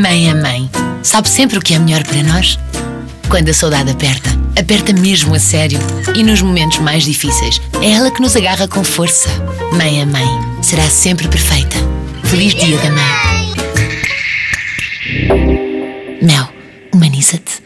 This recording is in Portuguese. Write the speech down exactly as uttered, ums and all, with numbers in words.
Mãe é mãe. Sabe sempre o que é melhor para nós? Quando a saudade aperta, aperta mesmo a sério. E nos momentos mais difíceis, é ela que nos agarra com força. Mãe é mãe. Será sempre perfeita. Feliz Dia da Mãe. Mel, humaniza-te.